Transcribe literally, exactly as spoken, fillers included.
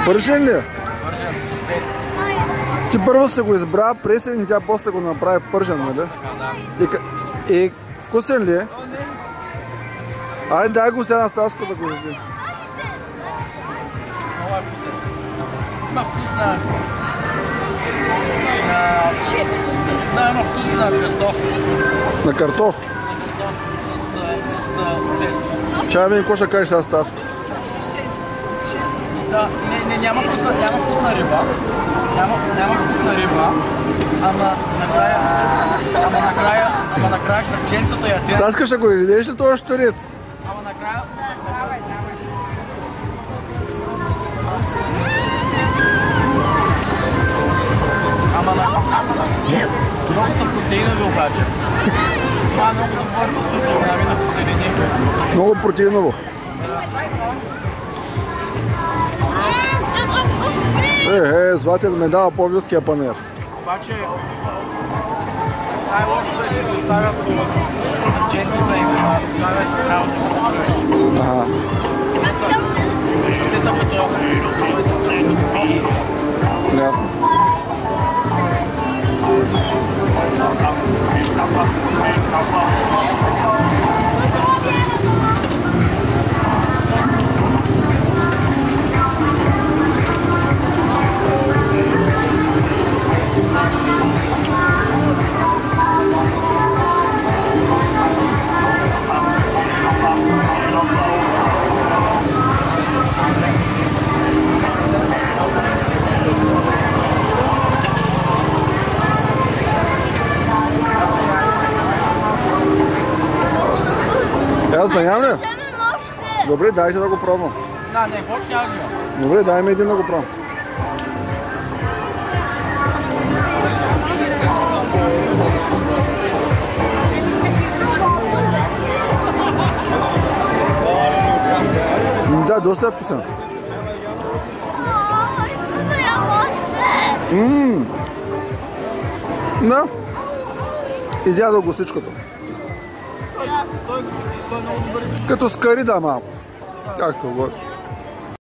Пържен ли? Пържен с оцет. Ти първо се го избра пресен и тя после го направи пържен, нали? Така, да. И, и вкусен ли е? Айде, дай го сега на Стаско да го яди. Много е вкусен. Има вкус на... на... Има вкус на картоф. На картоф? На картоф с, с оцет. Чай видим какво ще кажеш сега Стаско. Да, не, не, няма вкус на, няма вкус на риба. Няма, няма вкус на риба. Ама накрая... Ама накрая... Ама накрая кръпченцата я тя... Стаска, ще го изядеш ли този щурец? Ама накрая... Давай, давай. Ама на... Много са протеинови обаче. Това е много добър послужил на виното селени. Много протеиново. Е, е, Златя да ме дава по-вилския панер. Обаче... Най-лошото е, че го оставят дженците и го оставят, че трябва да го оставят. Ага. Те са като... Ясно. Аз да ям ли? Добре, дайте да го пробвам. Да, не, почни аз живам. Добре, дай ми един да го пробвам. Да, доста е вкусен. Искам да ям още. Ммм. Да. Изядал го всичкото. Като скари да малко. Както го.